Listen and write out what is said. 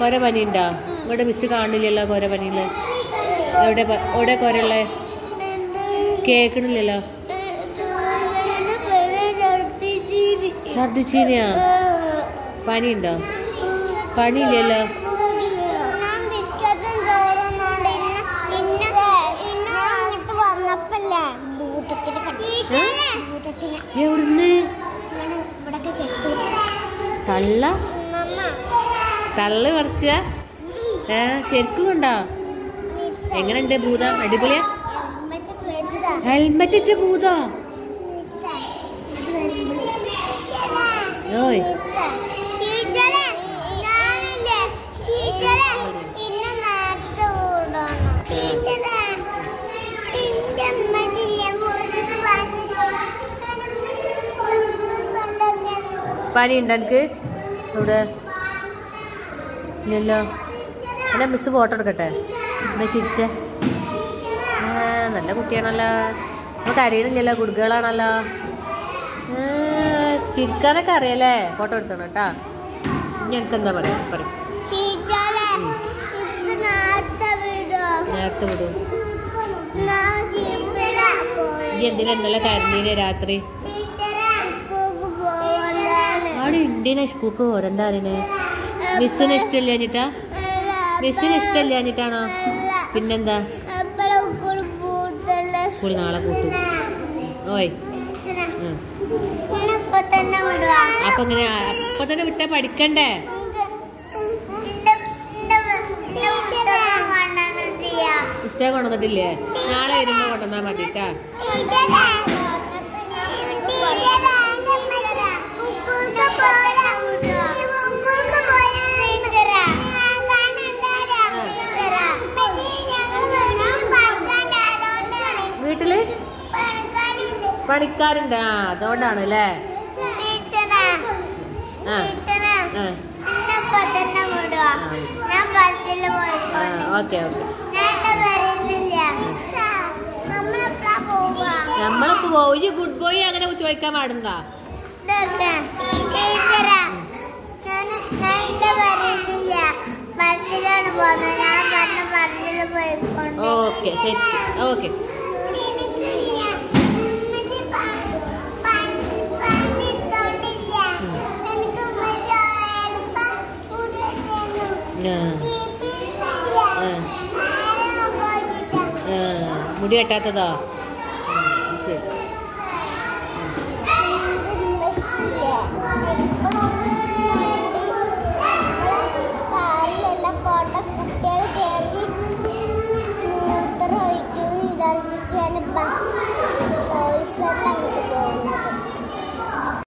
കൊര പനി ഉണ്ടോ? ഇവിടെ മിസ് കാണില്ലല്ലോ കൊര പനിയില്. എവിടെ കൊരയുള്ളേ? കേക്കണില്ലല്ലോ. ഛർദിച്ചീനിയാ? പനിയുണ്ടോ? പനിയില്ലല്ലോ. എവിടുന്ന്? തള്ളു പറിച്ച? ശരിക്കും കണ്ടോ? എങ്ങനെയുണ്ട് ഭൂതം? അടിപൊളിയാ? ഹെൽമെറ്റ് വെച്ച ഭൂതോ? ഓയ് പനി ഉണ്ടോ എനിക്ക്? ഇവിടെ ഇല്ലല്ലോ. എന്നാ മിസ് ഫോട്ടോ എടുക്കട്ടെ? എന്നാ ചിരിച്ചേ. നല്ല കുട്ടിയാണല്ലോ. നമുക്ക് അറിയണില്ലല്ലോ, കുടുക്കുകളാണല്ലോ. ചിരിക്കാനൊക്കെ അറിയാലേ? ഫോട്ടോ എടുത്തോണം കേട്ടാ. ഇനി എനിക്കെന്താ പറയാ? പറയും നേരത്തെ വിടും. ഈ എന്തിനാ ഇന്നലെ കരഞ്ഞീനെ രാത്രി? അവിടെ ഇന്ത്യനെ സ്കൂൾക്ക് പോരെന്താ അറിയണേ? മിസ്സിന് ഇഷ്ടമില്ലാഞ്ഞിട്ടാ? മിസ്സിന് ഇഷ്ടമില്ലാഞ്ഞിട്ടാണോ? പിന്നെന്താ? സ്കൂൾ നാളെ കൂട്ടും. ഓയ് അപ്പൊ ഇങ്ങനെ അപ്പൊ തന്നെ വിട്ടാ പഠിക്കണ്ടേ? പുസ്തകം കൊണ്ടുവന്നിട്ടില്ലേ? നാളെ വരുമ്പോ കൊണ്ടുവന്നാ മതിട്ടാ. വീട്ടില് പണിക്കാരുണ്ട്. അതുകൊണ്ടാണ് അല്ലേ? Okay okay. നമ്മളിപ്പോ പോയി ഗുഡ് ബോയ് അങ്ങനെ ചോദിക്കാൻ പാടുന്നതാ. Okay set. ഓക്കെ മുടി കെട്ടാത്തതോ?